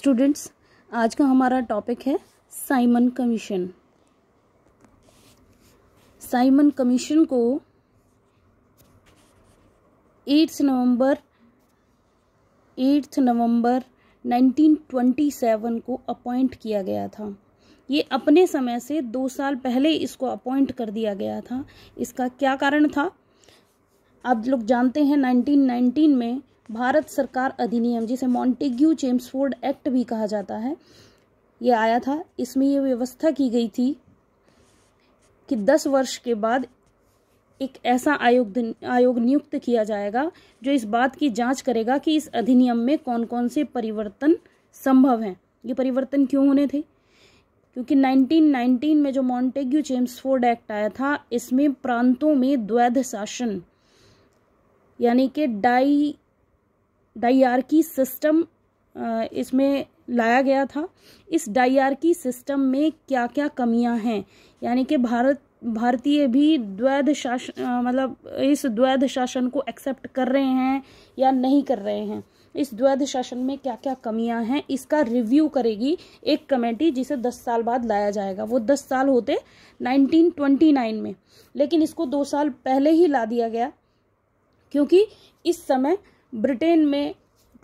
Students, आज का हमारा टॉपिक है साइमन कमीशन। साइमन कमीशन को 8 नवंबर 1927 को अपॉइंट किया गया था। ये अपने समय से 2 साल पहले इसको अपॉइंट कर दिया गया था। इसका क्या कारण था आप लोग जानते हैं। 1919 में भारत सरकार अधिनियम, जिसे मॉन्टेग्यू चेम्सफोर्ड एक्ट भी कहा जाता है, ये आया था। इसमें ये व्यवस्था की गई थी कि 10 वर्ष के बाद एक ऐसा आयोग नियुक्त किया जाएगा जो इस बात की जांच करेगा कि इस अधिनियम में कौन कौन से परिवर्तन संभव हैं। ये परिवर्तन क्यों होने थे? क्योंकि 1919 में जो मॉन्टेग्यू चेम्सफोर्ड एक्ट आया था, इसमें प्रांतों में द्वैध शासन यानी कि डाइआर्की सिस्टम इसमें लाया गया था। इस डाइआर्की सिस्टम में क्या क्या कमियां हैं, यानी कि भारतीय भी द्वैध शासन मतलब इस द्वैध शासन को एक्सेप्ट कर रहे हैं या नहीं कर रहे हैं, इस द्वैध शासन में क्या क्या कमियां हैं, इसका रिव्यू करेगी एक कमेटी, जिसे 10 साल बाद लाया जाएगा। वो 10 साल होते 1929 में, लेकिन इसको 2 साल पहले ही ला दिया गया क्योंकि इस समय ब्रिटेन में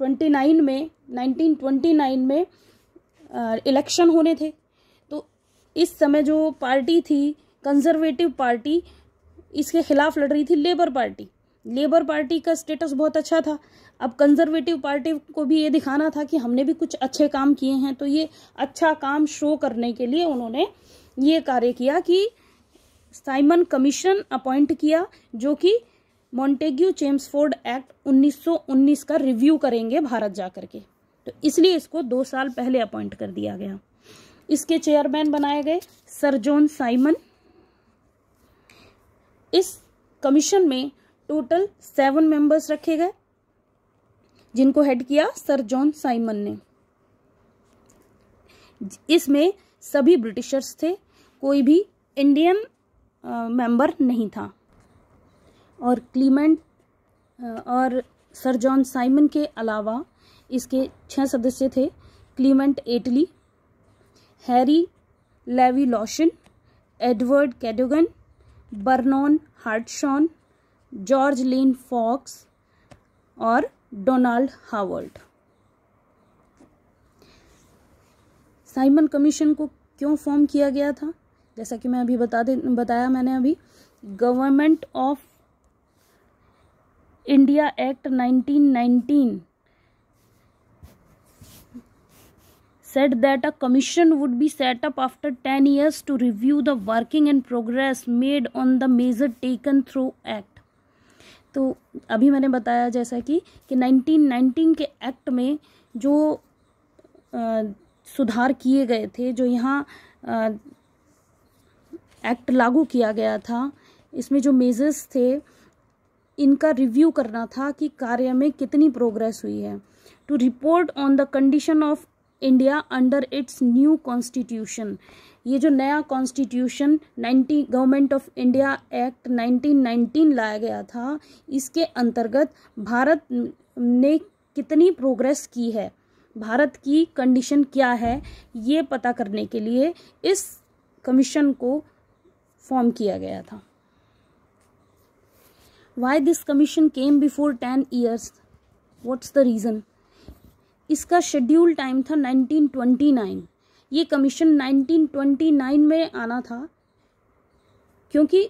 1929 में इलेक्शन होने थे। तो इस समय जो पार्टी थी, कंजर्वेटिव पार्टी, इसके खिलाफ लड़ रही थी लेबर पार्टी। लेबर पार्टी का स्टेटस बहुत अच्छा था। अब कंजर्वेटिव पार्टी को भी ये दिखाना था कि हमने भी कुछ अच्छे काम किए हैं, तो ये अच्छा काम शो करने के लिए उन्होंने ये कार्य किया कि साइमन कमीशन अपॉइंट किया, जो कि मॉन्टेग्यू चेम्सफोर्ड एक्ट 1919 का रिव्यू करेंगे भारत जाकर के। तो इसलिए इसको 2 साल पहले अपॉइंट कर दिया गया। इसके चेयरमैन बनाए गए सर जॉन साइमन। इस कमीशन में टोटल 7 मेंबर्स रखे गए, जिनको हेड किया सर जॉन साइमन ने। इसमें सभी ब्रिटिशर्स थे, कोई भी इंडियन मेंबर नहीं था। और क्लीमेंट और सर जॉन साइमन के अलावा इसके 6 सदस्य थे। Clement Attlee, Harry Levy Lawson, Edward Cadogan, Vernon Hartshorn, George Lane Fox और डोनाल्ड हावर्ड। साइमन कमीशन को क्यों फॉर्म किया गया था? जैसा कि मैं अभी बताया मैंने अभी, Government of India act 1919 said that a commission would be set up after 10 years to review the working and progress made on the measure taken through act। तो अभी मैंने बताया जैसा कि 1919 के एक्ट में जो सुधार किए गए थे, जो यहाँ एक्ट लागू किया गया था, इसमें जो मेजर्स थे, इनका रिव्यू करना था कि कार्य में कितनी प्रोग्रेस हुई है। To report on the condition of India under its new constitution. ये जो नया constitution government of India act 1919 लाया गया था, इसके अंतर्गत भारत ने कितनी प्रोग्रेस की है, भारत की कंडीशन क्या है, ये पता करने के लिए इस कमीशन को फॉर्म किया गया था। Why this commission came before 10 years? What's the reason? इसका शेड्यूल टाइम था 1929। ये कमीशन 1929 में आना था क्योंकि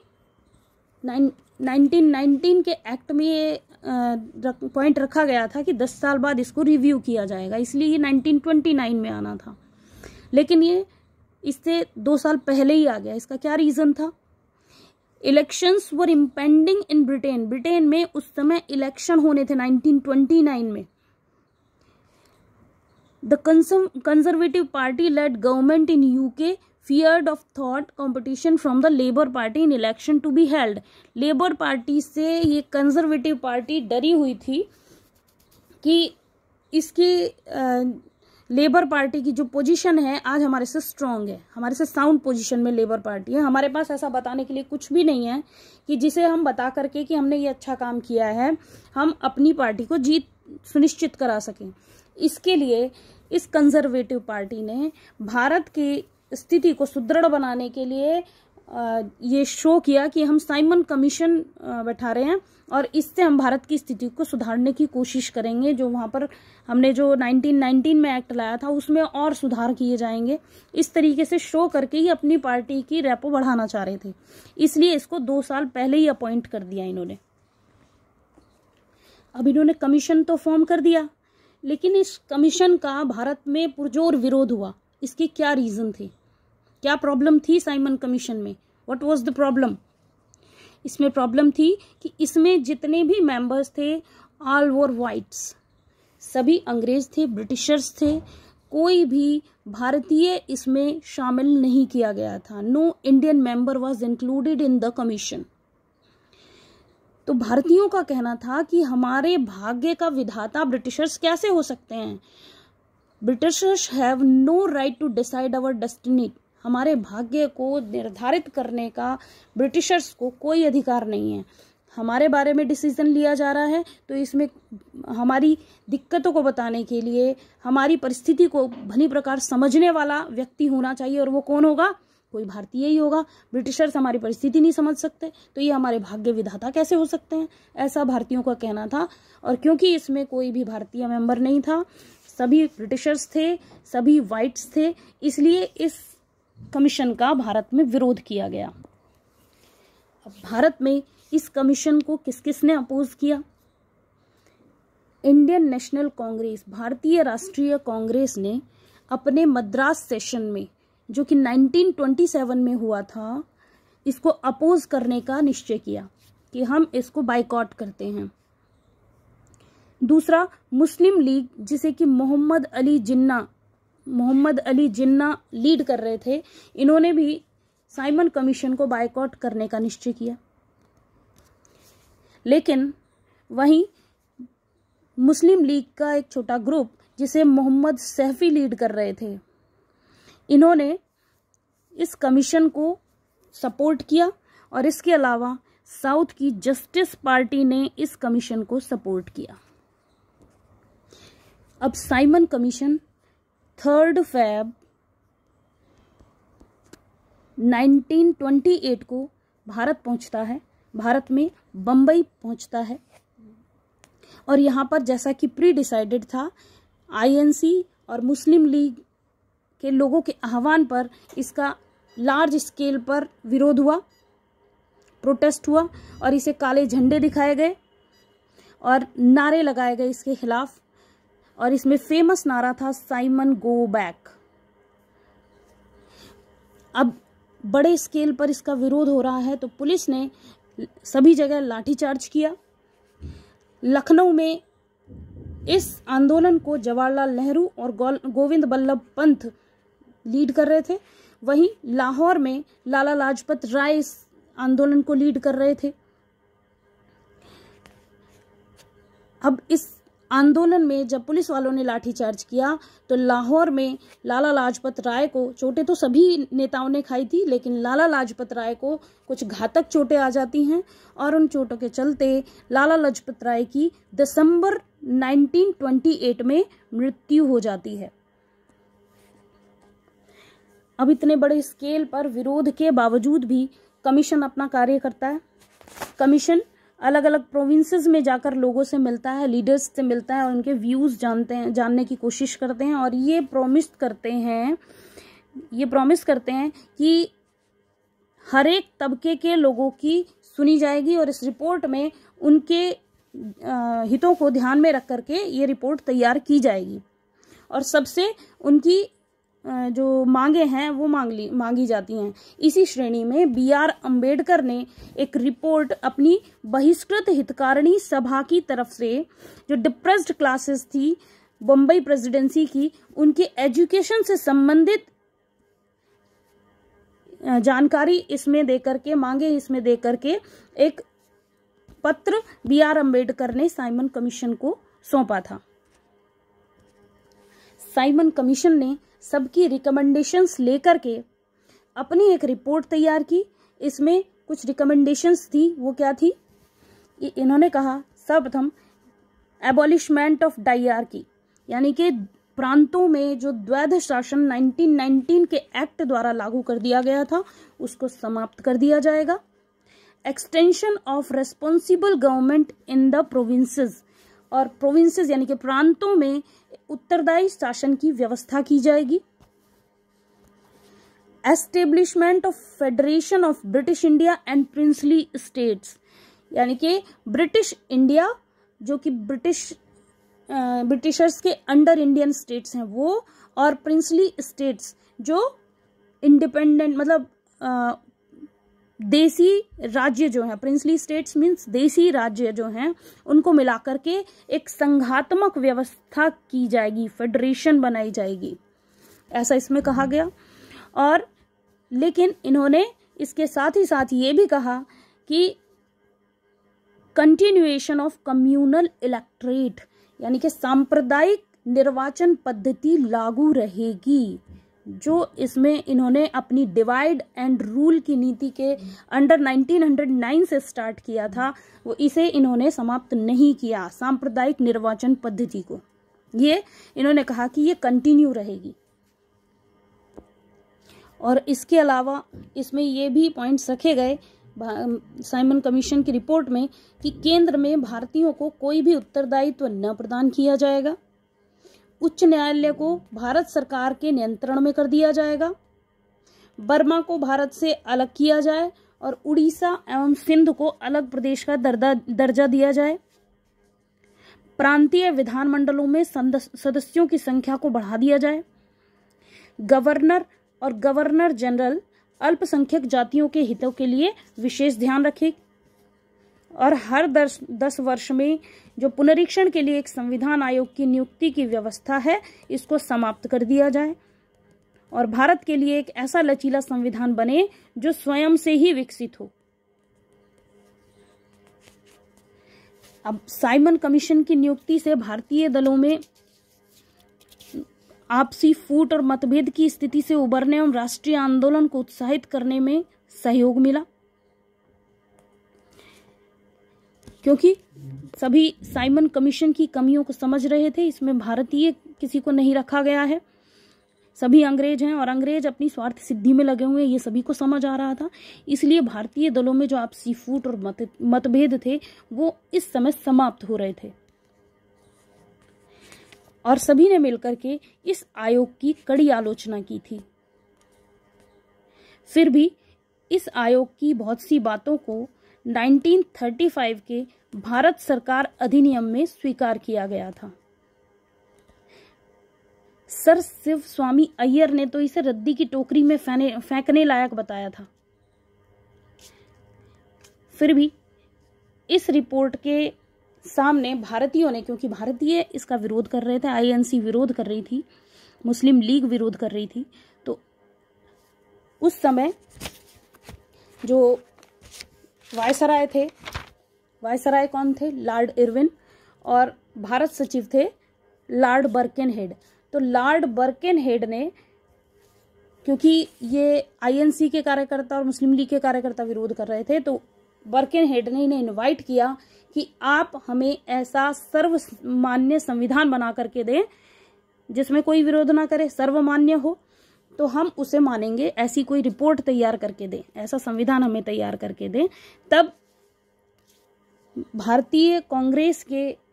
1919 के एक्ट में ये पॉइंट रखा गया था कि 10 साल बाद इसको रिव्यू किया जाएगा, इसलिए ये 1929 में आना था। लेकिन ये इससे 2 साल पहले ही आ गया। इसका क्या रीज़न था? Elections were impending in Britain. Britain में उस समय इलेक्शन होने थे 1929 में। The Conservative Party led government in UK feared of thought competition from the Labour Party in election to be held। Labour Party से ये कंजर्वेटिव पार्टी डरी हुई थी कि इसकी लेबर पार्टी की जो पोजीशन है आज हमारे से स्ट्रांग है, हमारे से साउंड पोजीशन में लेबर पार्टी है। हमारे पास ऐसा बताने के लिए कुछ भी नहीं है कि जिसे हम बता करके कि हमने ये अच्छा काम किया है, हम अपनी पार्टी को सुनिश्चित करा सकें। इसके लिए इस कंजर्वेटिव पार्टी ने भारत की स्थिति को सुदृढ़ बनाने के लिए ये शो किया कि हम साइमन कमीशन बैठा रहे हैं और इससे हम भारत की स्थिति को सुधारने की कोशिश करेंगे। जो वहाँ पर हमने जो 1919 में एक्ट लाया था उसमें और सुधार किए जाएंगे। इस तरीके से शो करके ही अपनी पार्टी की रेपो बढ़ाना चाह रहे थे, इसलिए इसको 2 साल पहले ही अपॉइंट कर दिया इन्होंने। अब इन्होंने कमीशन तो फॉर्म कर दिया, लेकिन इस कमीशन का भारत में पुरजोर विरोध हुआ। इसके क्या रीजन थे, क्या प्रॉब्लम थी साइमन कमीशन में? What was the problem? इसमें प्रॉब्लम थी कि इसमें जितने भी मेंबर्स थे ऑल वर वाइट्स, सभी अंग्रेज थे, ब्रिटिशर्स थे, कोई भी भारतीय इसमें शामिल नहीं किया गया था। No Indian member was included in the commission. तो भारतीयों का कहना था कि हमारे भाग्य का विधाता ब्रिटिशर्स कैसे हो सकते हैं? Britishers have no right to decide our destiny. हमारे भाग्य को निर्धारित करने का ब्रिटिशर्स को कोई अधिकार नहीं है। हमारे बारे में डिसीजन लिया जा रहा है तो इसमें हमारी दिक्कतों को बताने के लिए हमारी परिस्थिति को भली प्रकार समझने वाला व्यक्ति होना चाहिए, और वो कौन होगा? कोई भारतीय ही होगा। ब्रिटिशर्स हमारी परिस्थिति नहीं समझ सकते तो ये हमारे भाग्य विधाता कैसे हो सकते हैं? ऐसा भारतीयों का कहना था। और क्योंकि इसमें कोई भी भारतीय मेंबर नहीं था, सभी ब्रिटिशर्स थे, सभी वाइट्स थे, इसलिए इस कमीशन का भारत में विरोध किया गया। अब भारत में इस कमीशन को किस किस ने अपोज किया? इंडियन नेशनल कांग्रेस, भारतीय राष्ट्रीय कांग्रेस ने अपने मद्रास सेशन में, जो कि 1927 में हुआ था, इसको अपोज करने का निश्चय किया कि हम इसको बाइकॉट करते हैं। दूसरा, मुस्लिम लीग, जिसे कि मोहम्मद अली जिन्ना लीड कर रहे थे, इन्होंने भी साइमन कमीशन को बाइकॉट करने का निश्चय किया। लेकिन वहीं मुस्लिम लीग का एक छोटा ग्रुप, जिसे मोहम्मद सैफी लीड कर रहे थे, इन्होंने इस कमीशन को सपोर्ट किया। और इसके अलावा साउथ की जस्टिस पार्टी ने इस कमीशन को सपोर्ट किया। अब साइमन कमीशन 3 फरवरी 1928 को भारत पहुंचता है, भारत में बम्बई पहुंचता है। और यहाँ पर जैसा कि प्री डिसाइडेड था, आईएनसी और मुस्लिम लीग के लोगों के आह्वान पर इसका लार्ज स्केल पर विरोध हुआ, प्रोटेस्ट हुआ, और इसे काले झंडे दिखाए गए और नारे लगाए गए इसके खिलाफ। और इसमें फेमस नारा था साइमन गो बैक। अब बड़े स्केल पर इसका विरोध हो रहा है तो पुलिस ने सभी जगह लाठीचार्ज किया। लखनऊ में इस आंदोलन को जवाहरलाल नेहरू और गोविंद बल्लभ पंत लीड कर रहे थे। वहीं लाहौर में लाला लाजपत राय इस आंदोलन को लीड कर रहे थे। अब इस आंदोलन में जब पुलिस वालों ने लाठीचार्ज किया तो लाहौर में लाला लाजपत राय को, चोटें तो सभी नेताओं ने खाई थी, लेकिन लाला लाजपत राय को कुछ घातक चोटें आ जाती हैं और उन चोटों के चलते लाला लाजपत राय की दिसंबर 1928 में मृत्यु हो जाती है। अब इतने बड़े स्केल पर विरोध के बावजूद भी कमीशन अपना कार्य करता है। कमीशन अलग अलग प्रोविंसेस में जाकर लोगों से मिलता है, लीडर्स से मिलता है और उनके व्यूज जानने की कोशिश करते हैं। और ये प्रॉमिस करते हैं कि हर एक तबके के लोगों की सुनी जाएगी और इस रिपोर्ट में उनके हितों को ध्यान में रख करके ये रिपोर्ट तैयार की जाएगी और सबसे उनकी जो मांगे हैं वो मांगी जाती हैं। इसी श्रेणी में BR अम्बेडकर ने एक रिपोर्ट अपनी बहिष्कृत हितकारिणी सभा की तरफ से, जो डिप्रेस्ड क्लासेस थी बम्बई प्रेसिडेंसी की, उनके एजुकेशन से संबंधित जानकारी इसमें देकर के, मांगे इसमें देकर के एक पत्र BR अम्बेडकर ने साइमन कमीशन को सौंपा था। साइमन कमीशन ने सबकी रिकमेंडेशंस लेकर के अपनी एक रिपोर्ट तैयार की। इसमें कुछ रिकमेंडेशंस थी, वो क्या थी? इन्होंने कहा सर्वप्रथम एबॉलिशमेंट ऑफ डायरार्की, यानी कि प्रांतों में जो द्वैध शासन 1919 के एक्ट द्वारा लागू कर दिया गया था उसको समाप्त कर दिया जाएगा। Extension of responsible government in the provinces, और प्रोविंसेस यानी कि प्रांतों में उत्तरदायी शासन की व्यवस्था की जाएगी। Establishment of federation of British India and princely states, यानी कि ब्रिटिश इंडिया जो कि ब्रिटिशर्स के अंडर इंडियन स्टेट्स हैं वो, और प्रिंसली स्टेट्स जो इंडिपेंडेंट मतलब देसी राज्य जो हैं, प्रिंसली स्टेट्स मीन्स देसी राज्य जो हैं, उनको मिलाकर के एक संघात्मक व्यवस्था की जाएगी, फेडरेशन बनाई जाएगी, ऐसा इसमें कहा गया। और लेकिन इन्होंने इसके साथ ही साथ ये भी कहा कि कंटिन्यूएशन ऑफ कम्युनल इलेक्ट्रेट, यानी कि सांप्रदायिक निर्वाचन पद्धति लागू रहेगी, जो इसमें इन्होंने अपनी डिवाइड एंड रूल की नीति के अंडर 1909 से स्टार्ट किया था, वो इसे इन्होंने समाप्त नहीं किया, सांप्रदायिक निर्वाचन पद्धति को। ये इन्होंने कहा कि ये कंटिन्यू रहेगी। और इसके अलावा इसमें ये भी पॉइंट्स रखे गए साइमन कमीशन की रिपोर्ट में कि केंद्र में भारतीयों को कोई भी उत्तरदायित्व न प्रदान किया जाएगा, उच्च न्यायालय को भारत सरकार के नियंत्रण में कर दिया जाएगा, बर्मा को भारत से अलग किया जाए और उड़ीसा एवं सिंध को अलग प्रदेश का दर्जा दिया जाए, प्रांतीय विधानमंडलों में सदस्यों की संख्या को बढ़ा दिया जाए, गवर्नर और गवर्नर जनरल अल्पसंख्यक जातियों के हितों के लिए विशेष ध्यान रखे, और हर 10 वर्ष में जो पुनरीक्षण के लिए एक संविधान आयोग की नियुक्ति की व्यवस्था है इसको समाप्त कर दिया जाए, और भारत के लिए एक ऐसा लचीला संविधान बने जो स्वयं से ही विकसित हो। अब साइमन कमीशन की नियुक्ति से भारतीय दलों में आपसी फूट और मतभेद की स्थिति से उबरने एवं राष्ट्रीय आंदोलन को उत्साहित करने में सहयोग मिला, क्योंकि सभी साइमन कमीशन की कमियों को समझ रहे थे। इसमें भारतीय किसी को नहीं रखा गया है, सभी अंग्रेज हैं और अंग्रेज अपनी स्वार्थ सिद्धि में लगे हुए हैं, ये सभी को समझ आ रहा था। इसलिए भारतीय दलों में जो आपसी फूट और मतभेद थे वो इस समय समाप्त हो रहे थे, और सभी ने मिलकर के इस आयोग की कड़ी आलोचना की थी। फिर भी इस आयोग की बहुत सी बातों को 1935 के भारत सरकार अधिनियम में स्वीकार किया गया था। सर शिव स्वामी अय्यर ने तो इसे रद्दी की टोकरी में फेंकने लायक बताया था। फिर भी इस रिपोर्ट के सामने भारतीयों ने, क्योंकि भारतीय इसका विरोध कर रहे थे, आईएनसी विरोध कर रही थी, मुस्लिम लीग विरोध कर रही थी, तो उस समय जो वायसराय थे, वायसराय कौन थे? लॉर्ड इरविन, और भारत सचिव थे लॉर्ड बर्केनहेड। तो लॉर्ड बर्केनहेड ने, क्योंकि ये आईएनसी के कार्यकर्ता और मुस्लिम लीग के कार्यकर्ता विरोध कर रहे थे, तो बर्केनहेड ने इन्हें इनवाइट किया कि आप हमें ऐसा सर्वमान्य संविधान बना करके दें जिसमें कोई विरोध ना करे, सर्वमान्य हो, तो हम उसे मानेंगे। ऐसी कोई रिपोर्ट तैयार करके दें, ऐसा संविधान हमें तैयार करके दें। तब भारतीय कांग्रेस के